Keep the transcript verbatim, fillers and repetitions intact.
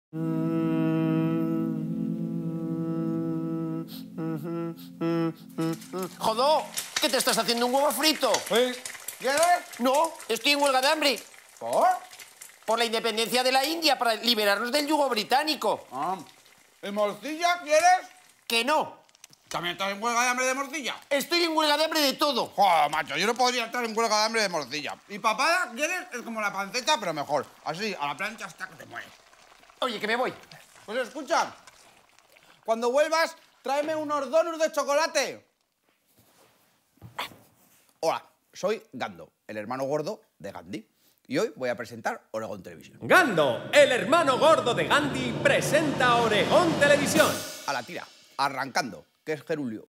¡Jodó! ¿Qué te estás haciendo un huevo frito? ¿Eh? ¿Quieres? No, estoy en huelga de hambre. ¿Por? Por la independencia de la India, para liberarnos del yugo británico. Ah. ¿Y morcilla quieres? Que no. ¿También estás en huelga de hambre de morcilla? Estoy en huelga de hambre de todo. Joder, macho, yo no podría estar en huelga de hambre de morcilla. ¿Y papada quieres? Es como la panceta, pero mejor. Así, a la plancha hasta que te mueres. Oye, que me voy. Pues escucha, cuando vuelvas, tráeme unos donuts de chocolate. Hola, soy Gando, el hermano gordo de Gandhi. Y hoy voy a presentar Oregón Televisión. Gando, el hermano gordo de Gandhi, presenta Oregón Televisión. A la tira, arrancando, que es gerundio.